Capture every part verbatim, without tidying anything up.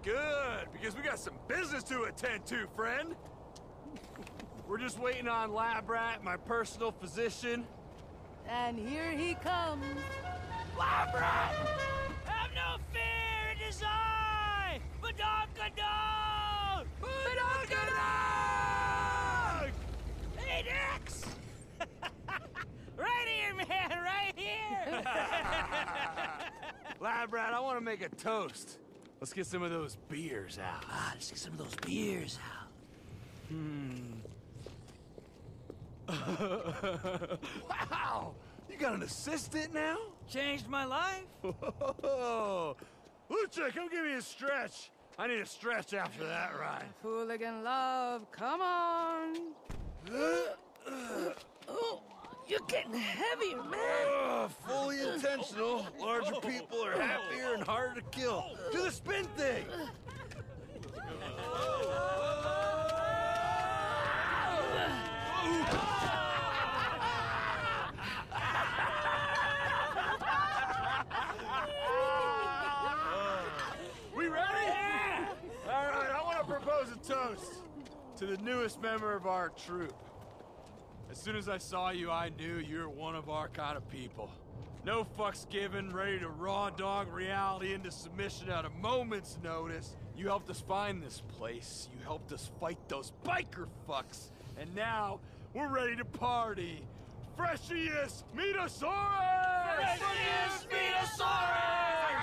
Good, because we got some business to attend to, friend. We're just waiting on Lab Rat, my personal physician. And here he comes. Lab Rat! Have no fear, it is I! Badonkadonk! Badonkadonk! Hey, Dex! Right here, man, right here! Lab Rat, I want to make a toast. Let's get some of those beers out. Ah, let's get some of those beers out. Hmm. Wow! You got an assistant now? Changed my life? Lucha, come give me a stretch. I need a stretch after that ride. Hooligan love, come on. Oh, you're getting heavier, man. Uh, fully intentional. Larger people are happier and harder to kill. Do the spin thing! We ready? Yeah. All right, I want to propose a toast to the newest member of our troupe. As soon as I saw you, I knew you were one of our kind of people. No fucks given, ready to raw dog reality into submission at a moment's notice. You helped us find this place. You helped us fight those biker fucks. And now, we're ready to party. Freshiest Metasaurus! Freshiest Metasaurus!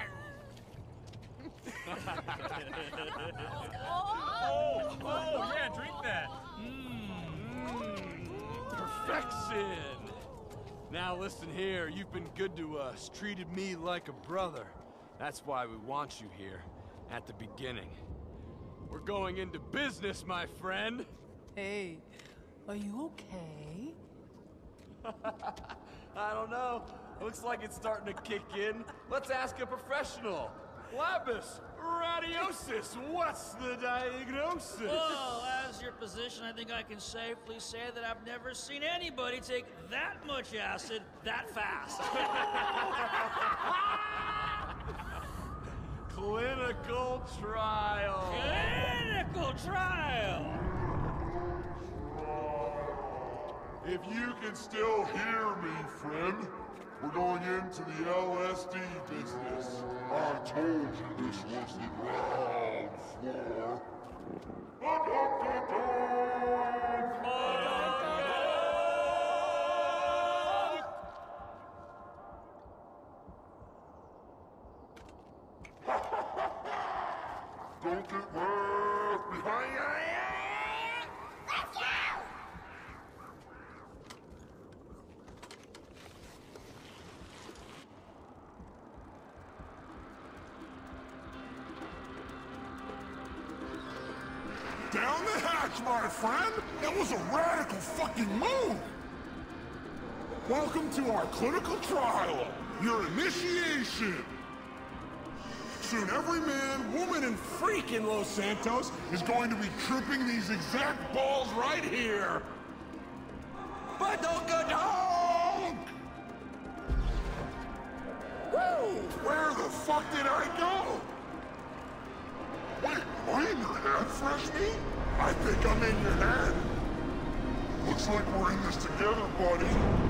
Oh, oh, yeah, drink that. Mm, perfection. Now listen here, you've been good to us, treated me like a brother. That's why we want you here, at the beginning. We're going into business, my friend. Hey, are you okay? I don't know. Looks like it's starting to kick in. Let's ask a professional. Lapis, radiosis, what's the diagnosis? Well, as your physician, I think I can safely say that I've never seen anybody take that much acid that fast. Clinical trial. Clinical trial! If you can still hear me, friend, we're going into the L S D business. I told you this was the ground floor. Don't get left behind. Down the hatch, my friend! That was a radical fucking move! Welcome to our clinical trial, your initiation! Soon every man, woman, and freak in Los Santos is going to be tripping these exact balls right here! Badonkadonk! Woo! Where the fuck did I go? Wait, am I in your head, Fresh Meat? I think I'm in your head. Looks like we're in this together, buddy.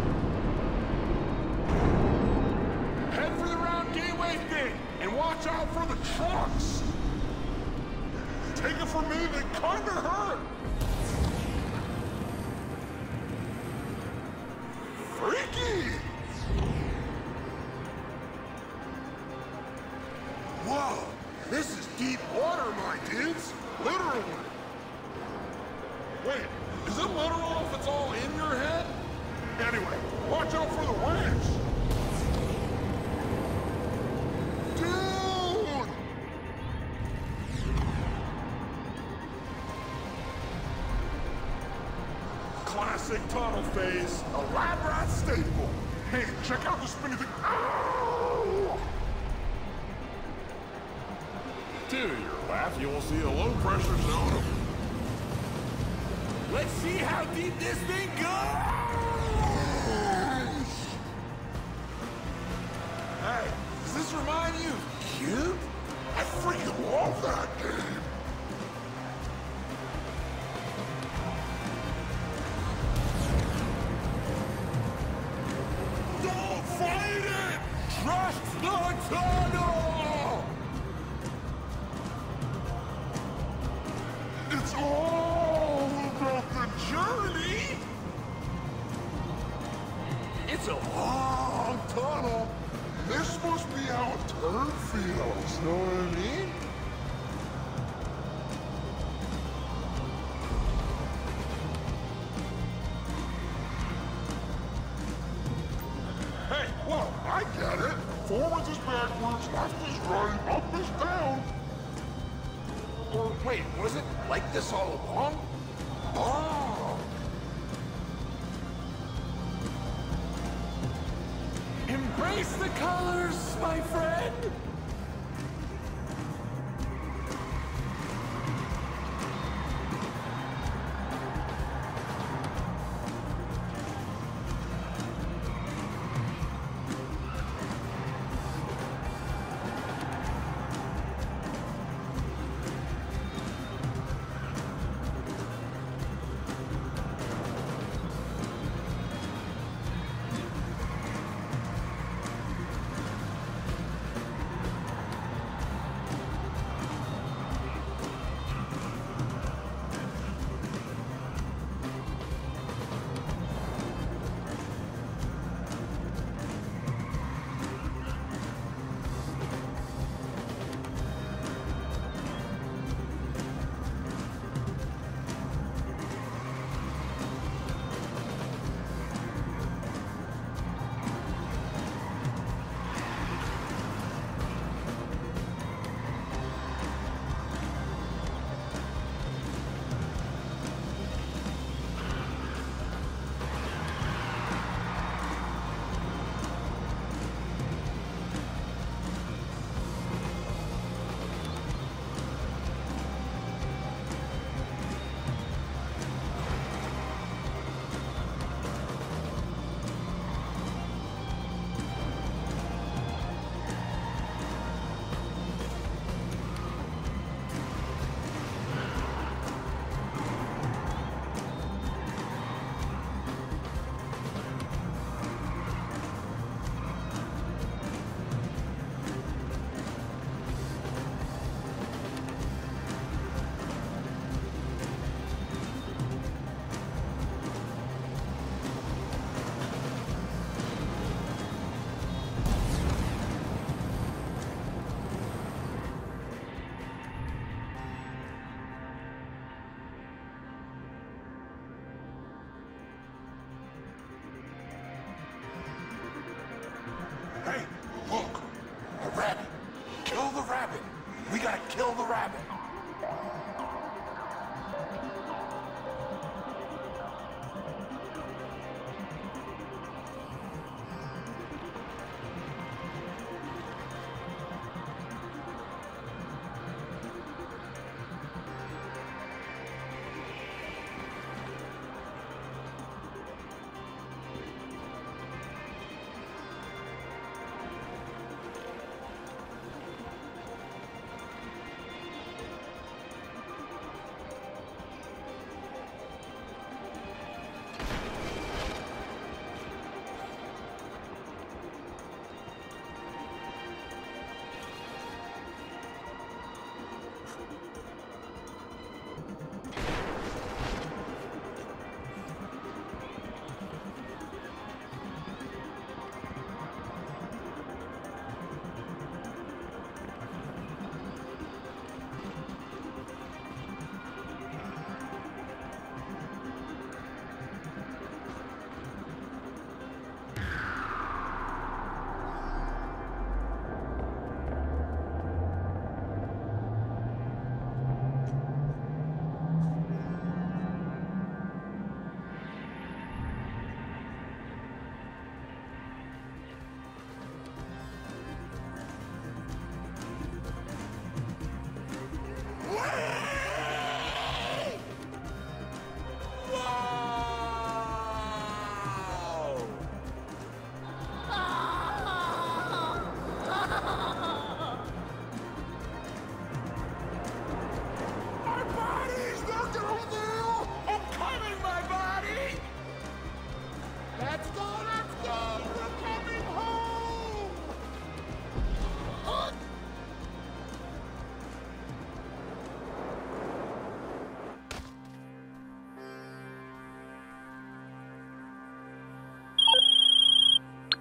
Head for the round gateway thing, and watch out for the trucks. Take it from me, they kinda hurt. Freaky! Whoa! This is deep water, my dudes! Literally! Wait, is it literal if it's all in your head? Anyway, watch out for the winch! Dude! Classic tunnel phase, a lab rat staple. Hey, check out the spinning thing. Ow! To your left, you will see a low pressure zone. Let's see how deep this thing goes! Hey, does this remind you of Cube? I freaking love Trust the tunnel! It's all about the journey! It's a long tunnel. This must be how a turd feels, know what I mean? Hey, whoa, I get it. Forwards is backwards, left is right, up is down. Or wait, was it like this all along? Oh! Embrace the colors, my friend! Hey, look! A rabbit! Kill the rabbit! We gotta kill the rabbit!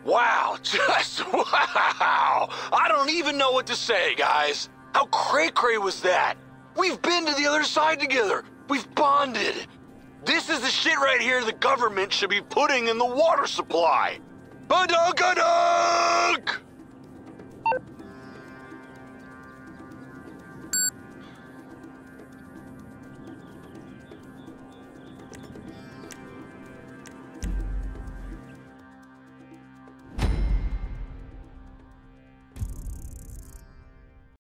Wow, just wow! I don't even know what to say, guys. How cray-cray was that? We've been to the other side together. We've bonded. This is the shit right here the government should be putting in the water supply. Badunk-a-dunk!